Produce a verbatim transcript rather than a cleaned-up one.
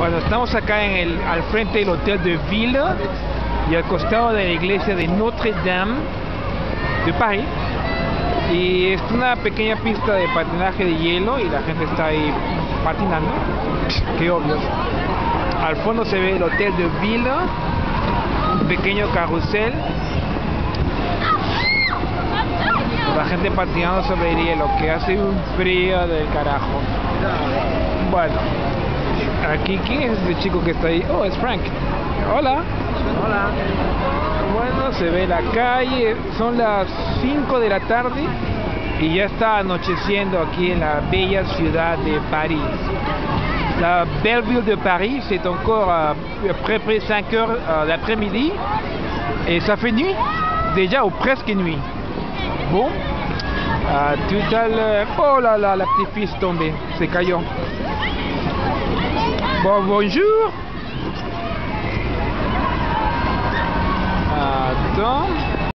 Bueno, estamos acá en el, al frente del Hotel de Ville y al costado de la iglesia de Notre Dame de París. Y es una pequeña pista de patinaje de hielo y la gente está ahí patinando. Qué obvio. Al fondo se ve el Hotel de Ville, un pequeño carrusel. La gente patinando sobre el hielo, que hace un frío del carajo. Bueno, aquí, ¿quién es ese chico que está ahí? Oh, es Frank. Hola. Hola. Bueno, se ve la calle, son las cinco de la tarde y ya está anocheciendo aquí en la bella ciudad de París. La belle ville de Paris, c'est encore à près près cinq heures euh, l'après-midi et ça fait nuit déjà ou presque nuit. Bon, à tout à l'heure. Oh là là, la petite fille est tombée, se cayó. Bon, bonjour. Attends.